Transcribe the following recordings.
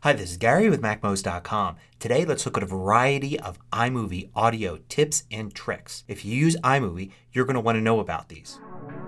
Hi, this is Gary with MACMOST.com. Today let's look at a variety of iMovie audio tips and tricks. If you use iMovie, you're going to want to know about these.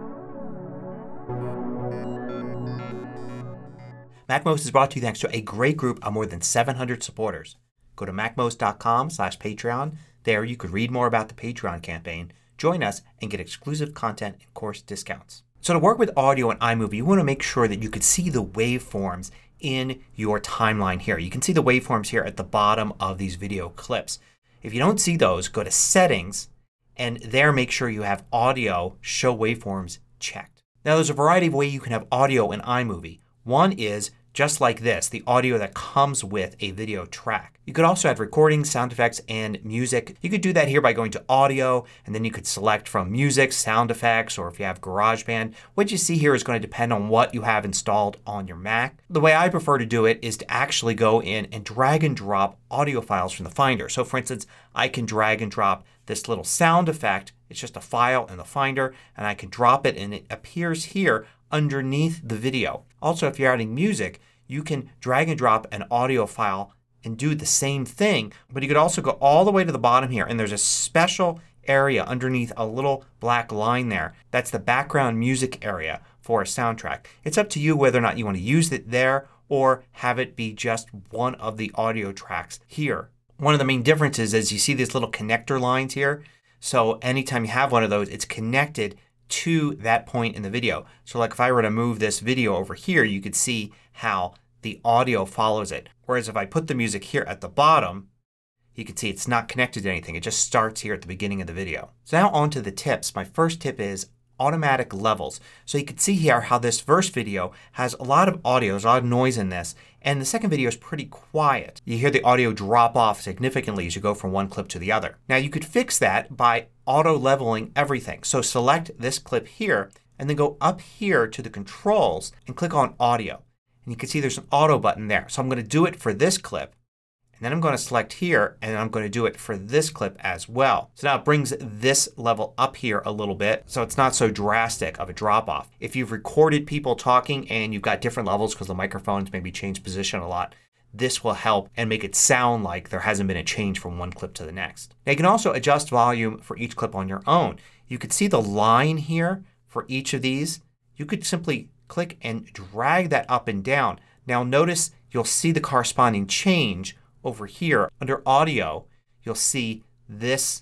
MACMOST is brought to you thanks to a great group of more than 700 supporters. Go to MACMOST.com/Patreon. There you could read more about the Patreon campaign, join us, and get exclusive content and course discounts. So to work with audio in iMovie, you want to make sure that you could see the waveforms in your timeline here. You can see the waveforms here at the bottom of these video clips. If you don't see those, go to Settings and there make sure you have Audio Show Waveforms checked. Now there's a variety of ways you can have audio in iMovie. One is just like this, the audio that comes with a video track. You could also add recordings, sound effects, and music. You could do that here by going to Audio and then you could select from Music, Sound Effects, or if you have GarageBand. What you see here is going to depend on what you have installed on your Mac. The way I prefer to do it is to actually go in and drag and drop audio files from the Finder. So for instance, I can drag and drop this little sound effect. It's just a file in the Finder and I can drop it and it appears here underneath the video. Also, if you're adding music, you can drag and drop an audio file and do the same thing. But you could also go all the way to the bottom here and there's a special area underneath a little black line there. That's the background music area for a soundtrack. It's up to you whether or not you want to use it there or have it be just one of the audio tracks here. One of the main differences is you see these little connector lines here. So anytime you have one of those, it's connected to that point in the video. So like if I were to move this video over here, you could see how the audio follows it. Whereas if I put the music here at the bottom, you can see it's not connected to anything. It just starts here at the beginning of the video. So now on to the tips. My first tip is automatic levels. So you can see here how this first video has a lot of audio. There's a lot of noise in this. And the second video is pretty quiet. You hear the audio drop off significantly as you go from one clip to the other. Now you could fix that by auto leveling everything. So select this clip here and then go up here to the controls and click on audio. And you can see there's an auto button there. So I'm going to do it for this clip. And then I'm going to select here and I'm going to do it for this clip as well. So now it brings this level up here a little bit so it's not so drastic of a drop off. If you've recorded people talking and you've got different levels because the microphones maybe change position a lot, this will help and make it sound like there hasn't been a change from one clip to the next. Now you can also adjust volume for each clip on your own. You could see the line here for each of these. You could simply click and drag that up and down. Now notice you'll see the corresponding change over here. Under Audio you'll see this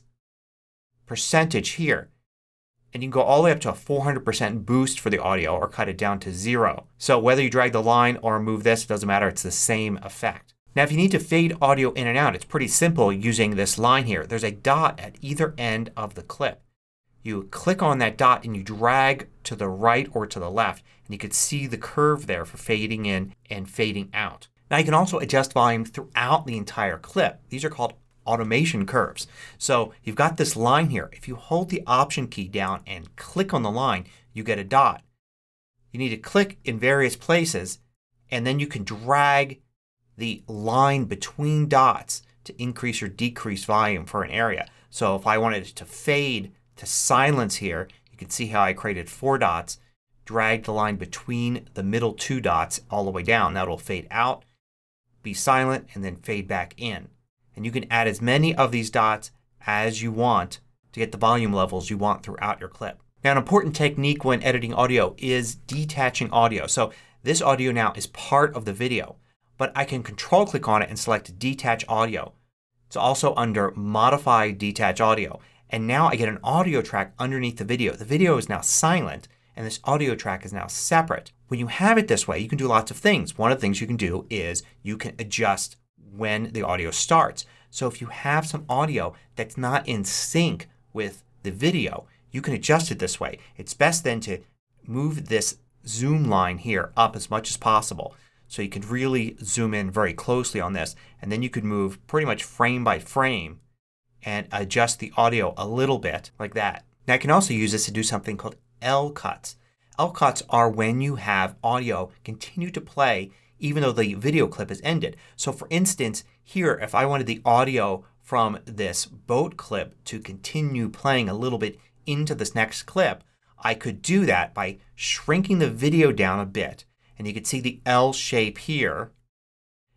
percentage here. And you can go all the way up to a 400% boost for the audio or cut it down to 0. So whether you drag the line or move this, it doesn't matter. It's the same effect. Now if you need to fade audio in and out, it's pretty simple using this line here. There's a dot at either end of the clip. You click on that dot and you drag to the right or to the left. And you can see the curve there for fading in and fading out. Now you can also adjust volume throughout the entire clip. These are called automation curves. So you've got this line here. If you hold the Option key down and click on the line, you get a dot. You need to click in various places and then you can drag the line between dots to increase or decrease volume for an area. So if I wanted it to fade to silence here, you can see how I created 4 dots, dragged the line between the middle 2 dots all the way down. That will fade out, be silent, and then fade back in. And you can add as many of these dots as you want to get the volume levels you want throughout your clip. Now an important technique when editing audio is detaching audio. So this audio now is part of the video. But I can control click on it and select Detach Audio. It's also under Modify Detach Audio. And now I get an audio track underneath the video. The video is now silent and this audio track is now separate. When you have it this way you can do lots of things. One of the things you can do is you can adjust when the audio starts. So if you have some audio that's not in sync with the video, you can adjust it this way. It's best then to move this zoom line here up as much as possible. So you can really zoom in very closely on this. And then you could move pretty much frame by frame and adjust the audio a little bit like that. Now I can also use this to do something called L cuts. L cuts are when you have audio continue to play even though the video clip has ended. So for instance here if I wanted the audio from this boat clip to continue playing a little bit into this next clip, I could do that by shrinking the video down a bit. And you can see the L shape here.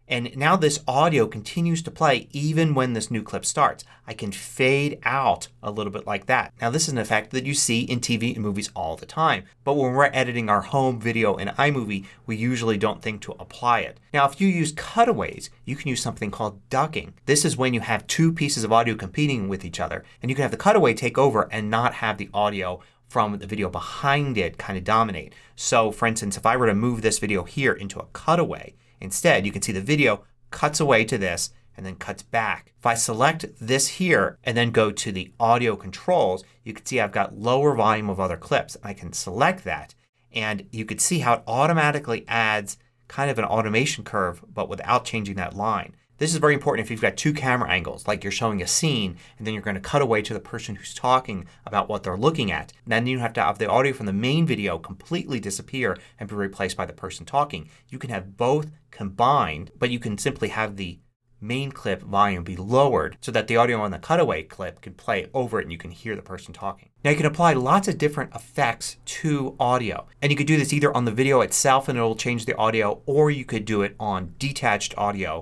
And now this audio continues to play even when this new clip starts. I can fade out a little bit like that. Now this is an effect that you see in TV and movies all the time. But when we're editing our home video in iMovie, we usually don't think to apply it. Now if you use cutaways, you can use something called ducking. This is when you have two pieces of audio competing with each other. And you can have the cutaway take over and not have the audio from the video behind it kind of dominate. So for instance, if I were to move this video here into a cutaway, instead you can see the video cuts away to this and then cuts back. If I select this here and then go to the audio controls, you can see I've got lower volume of other clips. I can select that and you can see how it automatically adds kind of an automation curve but without changing that line. This is very important if you've got two camera angles, like you're showing a scene and then you're going to cut away to the person who's talking about what they're looking at. And then you have to have the audio from the main video completely disappear and be replaced by the person talking. You can have both combined, but you can simply have the main clip volume be lowered so that the audio on the cutaway clip can play over it and you can hear the person talking. Now you can apply lots of different effects to audio. And you could do this either on the video itself and it will change the audio, or you could do it on detached audio.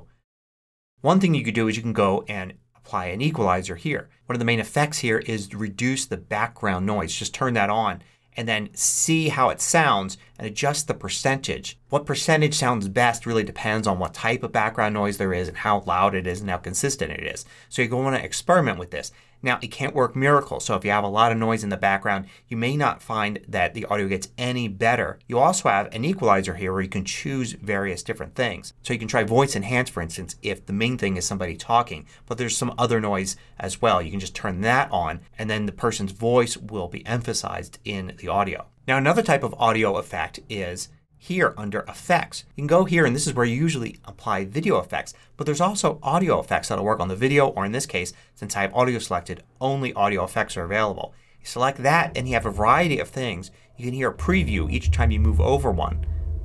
One thing you could do is you can go and apply an equalizer here. One of the main effects here is to reduce the background noise. Just turn that on and then see how it sounds and adjust the percentage. What percentage sounds best really depends on what type of background noise there is and how loud it is and how consistent it is. So you're going to experiment with this. Now it can't work miracles. So if you have a lot of noise in the background you may not find that the audio gets any better. You also have an equalizer here where you can choose various different things. So you can try voice enhance for instance if the main thing is somebody talking. But there's some other noise as well. You can just turn that on and then the person's voice will be emphasized in the audio. Now another type of audio effect is here under effects. You can go here and this is where you usually apply video effects. But there's also audio effects that will work on the video, or in this case since I have audio selected only audio effects are available. You select that and you have a variety of things. You can hear a preview each time you move over one.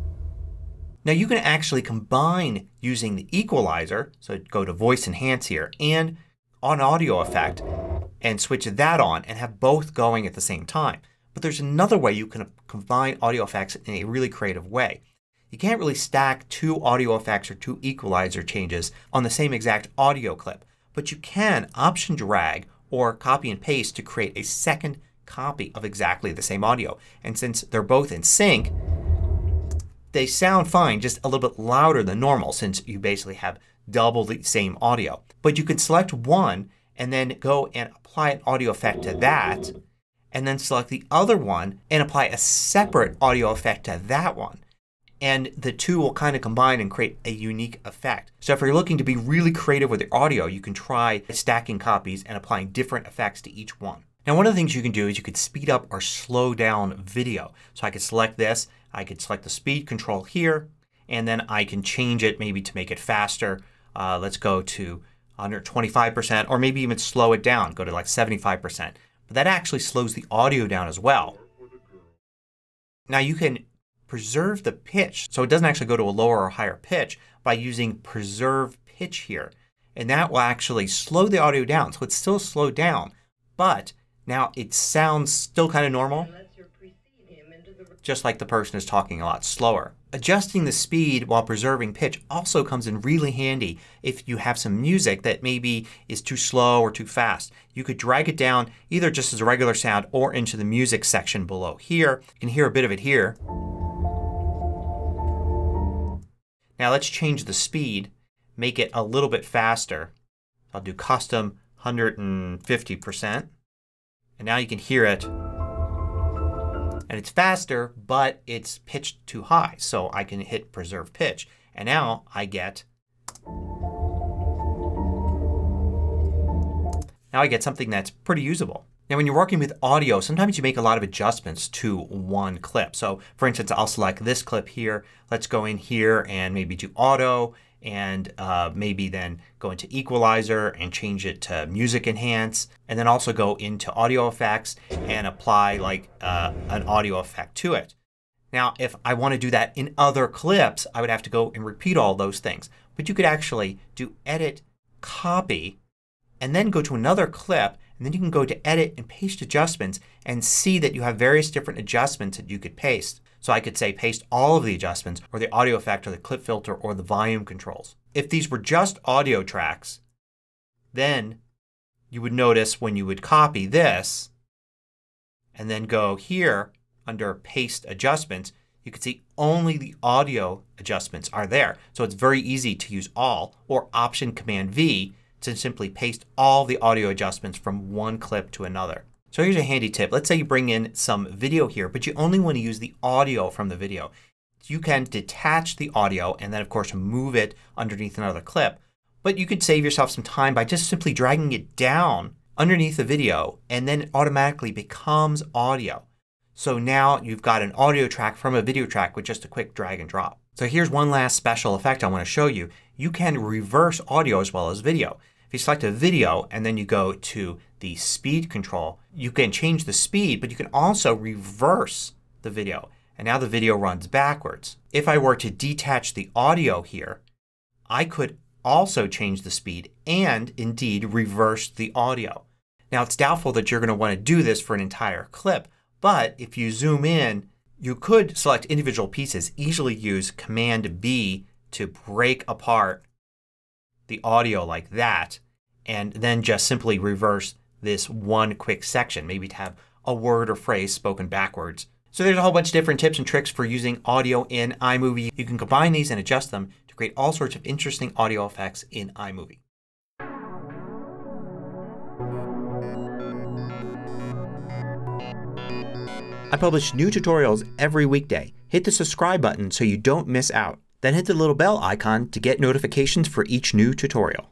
Now you can actually combine using the equalizer, so go to voice enhance here, and on audio effect and switch that on and have both going at the same time. But there's another way you can combine audio effects in a really creative way. You can't really stack two audio effects or two equalizer changes on the same exact audio clip. But you can option drag or copy and paste to create a second copy of exactly the same audio. And since they're both in sync, they sound fine, just a little bit louder than normal since you basically have double the same audio. But you can select one and then go and apply an audio effect to that. And then select the other one and apply a separate audio effect to that one. And the two will kind of combine and create a unique effect. So if you're looking to be really creative with your audio you can try stacking copies and applying different effects to each one. Now one of the things you can do is you could speed up or slow down video. So I could select this. I could select the speed control here and then I can change it maybe to make it faster. Let's go to under 25% or maybe even slow it down. Go to like 75%. But that actually slows the audio down as well. Now you can preserve the pitch so it doesn't actually go to a lower or higher pitch by using preserve pitch here. And that will actually slow the audio down. So it's still slowed down but now it sounds still kind of normal. Just like the person is talking a lot slower. Adjusting the speed while preserving pitch also comes in really handy if you have some music that maybe is too slow or too fast. You could drag it down either just as a regular sound or into the music section below here. You can hear a bit of it here. Now let's change the speed. Make it a little bit faster. I'll do custom 150%. And now you can hear it. And it's faster but it's pitched too high. So I can hit preserve pitch. And now I get something that's pretty usable. Now when you're working with audio sometimes you make a lot of adjustments to one clip. So for instance I'll select this clip here. Let's go in here and maybe do auto and maybe then go into equalizer and change it to music enhance. And then also go into audio effects and apply like an audio effect to it. Now if I want to do that in other clips I would have to go and repeat all those things. But you could actually do edit, copy, and then go to another clip and then you can go to edit and paste adjustments and see that you have various different adjustments that you could paste. So I could say paste all of the adjustments or the audio effect or the clip filter or the volume controls. If these were just audio tracks, then you would notice when you would copy this and then go here under Paste Adjustments, you can see only the audio adjustments are there. So it's very easy to use all or Option Command V to simply paste all the audio adjustments from one clip to another. So here's a handy tip. Let's say you bring in some video here but you only want to use the audio from the video. You can detach the audio and then of course move it underneath another clip. But you could save yourself some time by just simply dragging it down underneath the video and then it automatically becomes audio. So now you've got an audio track from a video track with just a quick drag and drop. So here's one last special effect I want to show you. You can reverse audio as well as video. If you select a video and then you go to the speed control, you can change the speed but you can also reverse the video. And now the video runs backwards. If I were to detach the audio here, I could also change the speed and indeed reverse the audio. Now it's doubtful that you're going to want to do this for an entire clip, but if you zoom in you could select individual pieces, easily use Command B to break apart the audio like that and then just simply reverse this one quick section. Maybe to have a word or phrase spoken backwards. So there's a whole bunch of different tips and tricks for using audio in iMovie. You can combine these and adjust them to create all sorts of interesting audio effects in iMovie. I publish new tutorials every weekday. Hit the subscribe button so you don't miss out. Then hit the little bell icon to get notifications for each new tutorial.